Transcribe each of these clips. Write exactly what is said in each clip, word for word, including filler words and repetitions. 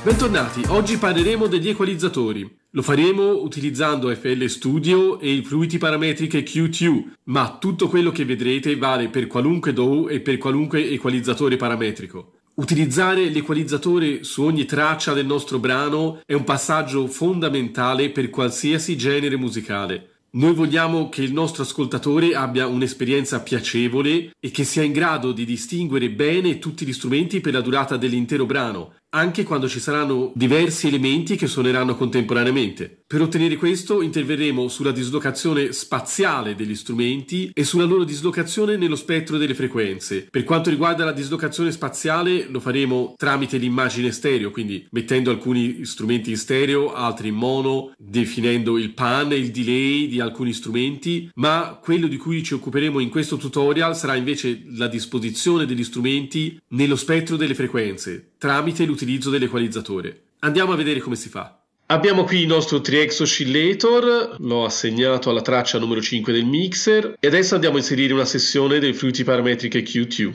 Bentornati, oggi parleremo degli equalizzatori. Lo faremo utilizzando F L Studio e il Fluidity Parametric Q T U, ma tutto quello che vedrete vale per qualunque D A W e per qualunque equalizzatore parametrico. Utilizzare l'equalizzatore su ogni traccia del nostro brano è un passaggio fondamentale per qualsiasi genere musicale. Noi vogliamo che il nostro ascoltatore abbia un'esperienza piacevole e che sia in grado di distinguere bene tutti gli strumenti per la durata dell'intero brano, anche quando ci saranno diversi elementi che suoneranno contemporaneamente. Per ottenere questo interverremo sulla dislocazione spaziale degli strumenti e sulla loro dislocazione nello spettro delle frequenze. Per quanto riguarda la dislocazione spaziale lo faremo tramite l'immagine stereo, quindi mettendo alcuni strumenti in stereo, altri in mono, definendo il pan e il delay di alcuni strumenti, ma quello di cui ci occuperemo in questo tutorial sarà invece la disposizione degli strumenti nello spettro delle frequenze, tramite l'utilizzo dell'equalizzatore. Andiamo a vedere come si fa. Abbiamo qui il nostro tre X Oscillator, l'ho assegnato alla traccia numero cinque del mixer e adesso andiamo a inserire una sessione del Fluidity Parametric Q T U.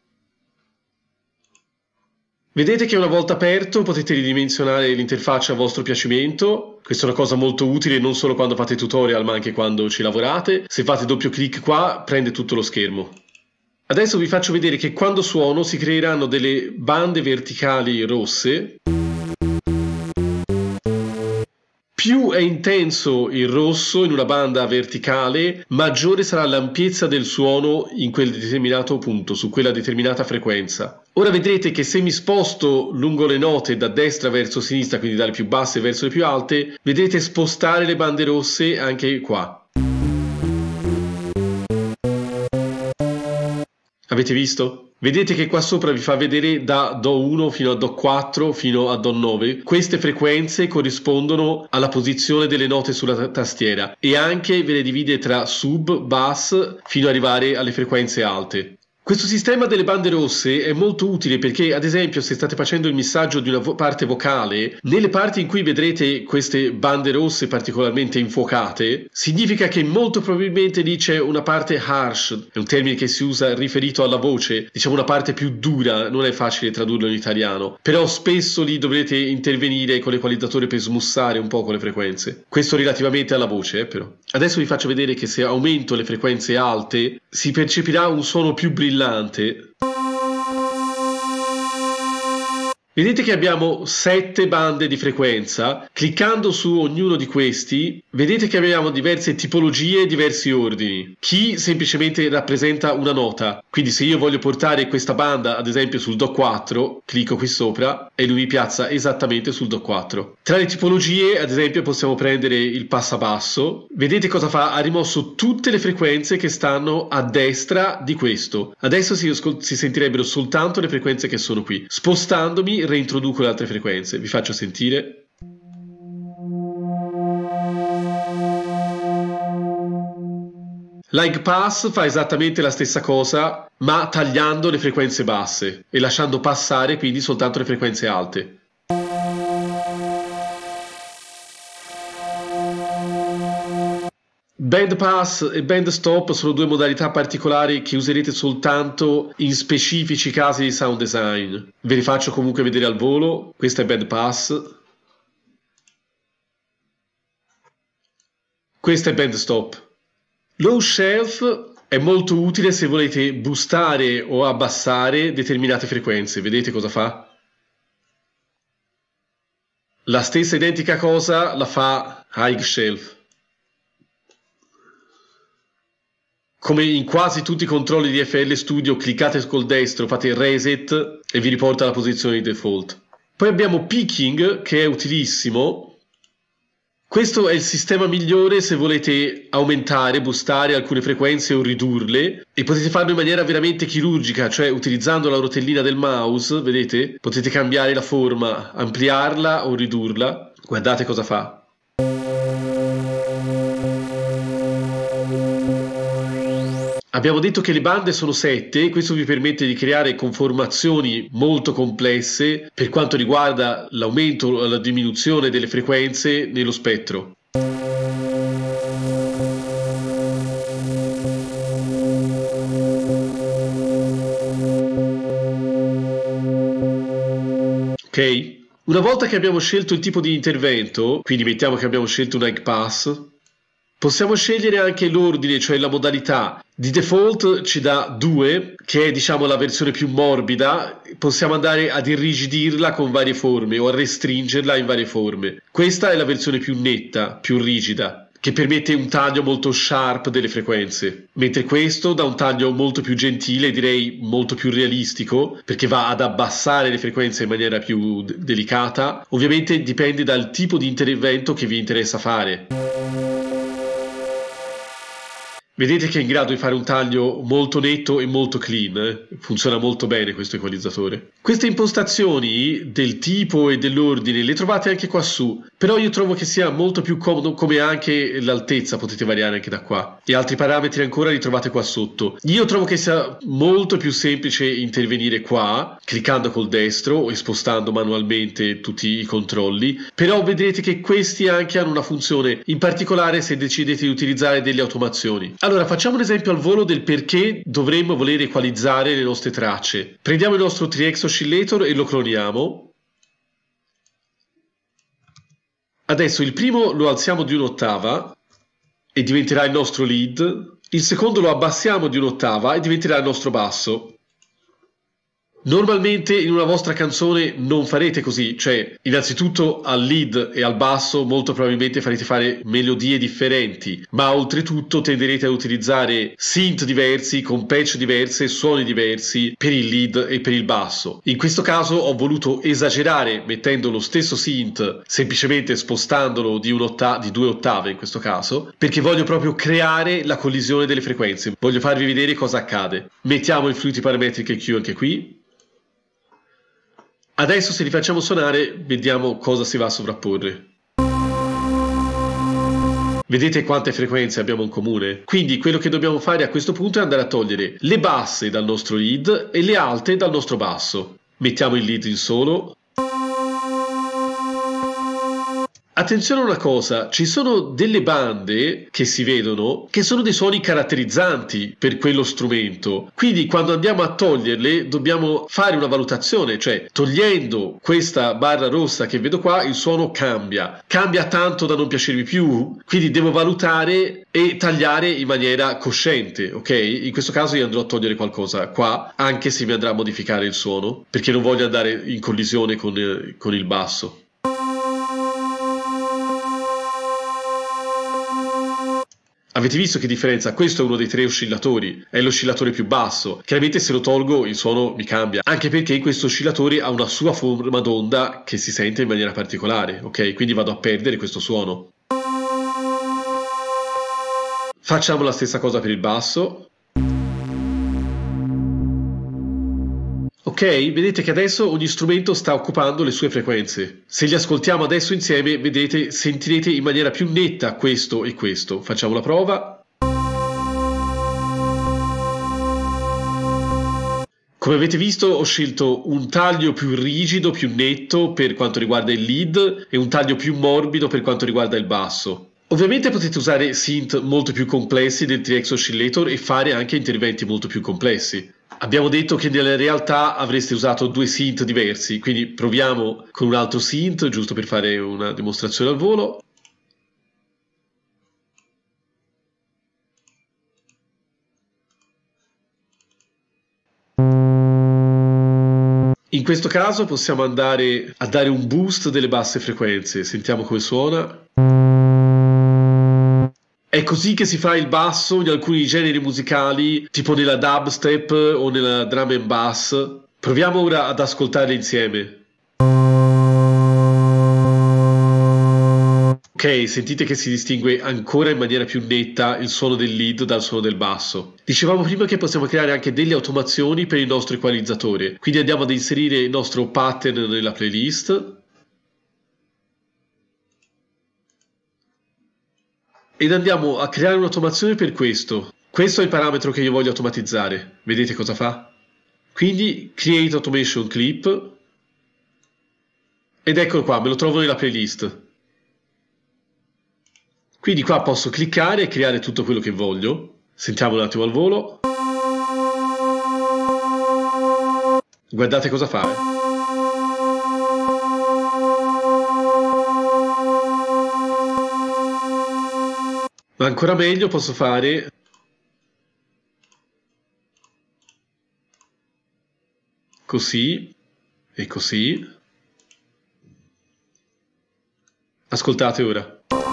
Vedete che una volta aperto potete ridimensionare l'interfaccia a vostro piacimento. Questa è una cosa molto utile non solo quando fate tutorial ma anche quando ci lavorate. Se fate doppio clic qua prende tutto lo schermo. Adesso vi faccio vedere che quando suono si creeranno delle bande verticali rosse. Più è intenso il rosso in una banda verticale, maggiore sarà l'ampiezza del suono in quel determinato punto, su quella determinata frequenza. Ora vedrete che se mi sposto lungo le note da destra verso sinistra, quindi dalle più basse verso le più alte, vedrete spostare le bande rosse anche qua. Avete visto? Vedete che qua sopra vi fa vedere da Do uno fino a Do quattro fino a Do nove. Queste frequenze corrispondono alla posizione delle note sulla tastiera e anche ve le divide tra sub, bass fino ad arrivare alle frequenze alte. Questo sistema delle bande rosse è molto utile perché, ad esempio, se state facendo il missaggio di una vo- parte vocale, nelle parti in cui vedrete queste bande rosse particolarmente infuocate, significa che molto probabilmente lì c'è una parte harsh, è un termine che si usa riferito alla voce, diciamo una parte più dura, non è facile tradurlo in italiano, però spesso lì dovrete intervenire con l'equalizzatore per smussare un po' le frequenze. Questo relativamente alla voce, eh, però. Adesso vi faccio vedere che se aumento le frequenze alte si percepirà un suono più brillante. Vedete che abbiamo sette bande di frequenza. Cliccando su ognuno di questi, vedete che abbiamo diverse tipologie e diversi ordini. Chi semplicemente rappresenta una nota. Quindi se io voglio portare questa banda, ad esempio, sul Do quattro, clicco qui sopra e lui mi piazza esattamente sul Do quattro. Tra le tipologie, ad esempio, possiamo prendere il passabasso. Vedete cosa fa? Ha rimosso tutte le frequenze che stanno a destra di questo. Adesso si, si sentirebbero soltanto le frequenze che sono qui. Spostandomi reintroduco le altre frequenze, vi faccio sentire. L'high pass fa esattamente la stessa cosa, ma tagliando le frequenze basse e lasciando passare quindi soltanto le frequenze alte. Band pass e band stop sono due modalità particolari che userete soltanto in specifici casi di sound design. Ve li faccio comunque vedere al volo. Questo è band pass. Questo è band stop. Low shelf è molto utile se volete boostare o abbassare determinate frequenze. Vedete cosa fa? La stessa identica cosa la fa high shelf. Come in quasi tutti i controlli di F L Studio, cliccate col destro, fate reset e vi riporta alla posizione di default. Poi abbiamo picking, che è utilissimo. Questo è il sistema migliore se volete aumentare, boostare alcune frequenze o ridurle, e potete farlo in maniera veramente chirurgica, cioè utilizzando la rotellina del mouse, vedete? Potete cambiare la forma, ampliarla o ridurla. Guardate cosa fa. Abbiamo detto che le bande sono sette, questo vi permette di creare conformazioni molto complesse per quanto riguarda l'aumento o la diminuzione delle frequenze nello spettro. Ok? Una volta che abbiamo scelto il tipo di intervento, quindi mettiamo che abbiamo scelto un egg pass, possiamo scegliere anche l'ordine, cioè la modalità. Di default ci dà due, che è diciamo la versione più morbida, possiamo andare ad irrigidirla con varie forme o a restringerla in varie forme. Questa è la versione più netta, più rigida, che permette un taglio molto sharp delle frequenze, mentre questo dà un taglio molto più gentile, direi molto più realistico, perché va ad abbassare le frequenze in maniera più d- delicata. Ovviamente dipende dal tipo di intervento che vi interessa fare. Vedete che è in grado di fare un taglio molto netto e molto clean, eh? Funziona molto bene questo equalizzatore. Queste impostazioni del tipo e dell'ordine le trovate anche qua su, però io trovo che sia molto più comodo, come anche l'altezza potete variare anche da qua, e altri parametri ancora li trovate qua sotto. Io trovo che sia molto più semplice intervenire qua, cliccando col destro e spostando manualmente tutti i controlli, però vedrete che questi anche hanno una funzione, in particolare se decidete di utilizzare delle automazioni. Allora, facciamo un esempio al volo del perché dovremmo voler equalizzare le nostre tracce. Prendiamo il nostro tre X Oscillator e lo cloniamo. Adesso il primo lo alziamo di un'ottava e diventerà il nostro lead. Il secondo lo abbassiamo di un'ottava e diventerà il nostro basso. Normalmente in una vostra canzone non farete così, cioè innanzitutto al lead e al basso molto probabilmente farete fare melodie differenti, ma oltretutto tenderete a utilizzare synth diversi, con patch diverse, suoni diversi per il lead e per il basso. In questo caso ho voluto esagerare mettendo lo stesso synth, semplicemente spostandolo di, un'otta- di due ottave in questo caso, perché voglio proprio creare la collisione delle frequenze, voglio farvi vedere cosa accade. Mettiamo il Fruity Parametric E Q anche qui. Adesso se li facciamo suonare vediamo cosa si va a sovrapporre. Vedete quante frequenze abbiamo in comune? Quindi quello che dobbiamo fare a questo punto è andare a togliere le basse dal nostro lead e le alte dal nostro basso. Mettiamo il lead in solo. Attenzione a una cosa, ci sono delle bande che si vedono che sono dei suoni caratterizzanti per quello strumento, quindi quando andiamo a toglierle dobbiamo fare una valutazione, cioè togliendo questa barra rossa che vedo qua il suono cambia, cambia tanto da non piacermi più, quindi devo valutare e tagliare in maniera cosciente, ok? In questo caso io andrò a togliere qualcosa qua, anche se mi andrà a modificare il suono, perché non voglio andare in collisione con, eh, con il basso. Avete visto che differenza? Questo è uno dei tre oscillatori, è l'oscillatore più basso. Chiaramente se lo tolgo il suono mi cambia, anche perché questo oscillatore ha una sua forma d'onda che si sente in maniera particolare, ok? Quindi vado a perdere questo suono. Facciamo la stessa cosa per il basso. Ok, vedete che adesso ogni strumento sta occupando le sue frequenze. Se li ascoltiamo adesso insieme, vedete, sentirete in maniera più netta questo e questo. Facciamo la prova. Come avete visto ho scelto un taglio più rigido, più netto per quanto riguarda il lead e un taglio più morbido per quanto riguarda il basso. Ovviamente potete usare synth molto più complessi del tre X Oscillator e fare anche interventi molto più complessi. Abbiamo detto che nella realtà avreste usato due synth diversi, quindi proviamo con un altro synth, giusto per fare una dimostrazione al volo. In questo caso possiamo andare a dare un boost delle basse frequenze, sentiamo come suona. È così che si fa il basso in alcuni generi musicali, tipo nella dubstep o nella drum and bass. Proviamo ora ad ascoltarle insieme. Ok, sentite che si distingue ancora in maniera più netta il suono del lead dal suono del basso. Dicevamo prima che possiamo creare anche delle automazioni per il nostro equalizzatore, quindi andiamo ad inserire il nostro pattern nella playlist. Ed andiamo a creare un'automazione per questo. Questo è il parametro che io voglio automatizzare. Vedete cosa fa? Quindi Create Automation Clip. Ed eccolo qua, me lo trovo nella playlist. Quindi qua posso cliccare e creare tutto quello che voglio. Sentiamo un attimo al volo. Guardate cosa fa. Ma ancora meglio posso fare così e così. Ascoltate ora.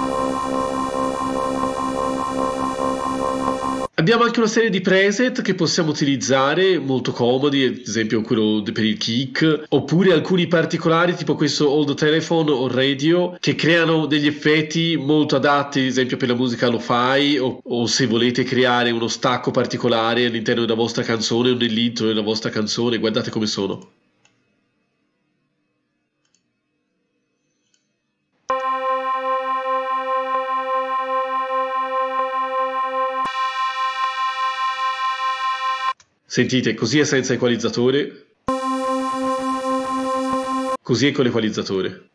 Abbiamo anche una serie di preset che possiamo utilizzare, molto comodi, ad esempio quello per il kick, oppure alcuni particolari tipo questo old telephone o radio che creano degli effetti molto adatti, ad esempio per la musica lo-fi o, o se volete creare uno stacco particolare all'interno della vostra canzone o nell'intro della vostra canzone, guardate come sono. Sentite, così è senza equalizzatore, così è con l'equalizzatore.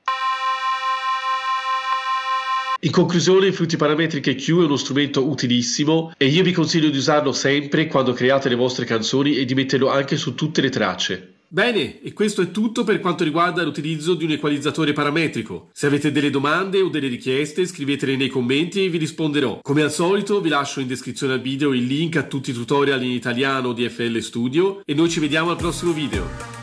In conclusione, il Fruity Parametric E Q è uno strumento utilissimo e io vi consiglio di usarlo sempre quando create le vostre canzoni e di metterlo anche su tutte le tracce. Bene, e questo è tutto per quanto riguarda l'utilizzo di un equalizzatore parametrico. Se avete delle domande o delle richieste, scrivetele nei commenti e vi risponderò. Come al solito, vi lascio in descrizione al video il link a tutti i tutorial in italiano di F L Studio e noi ci vediamo al prossimo video.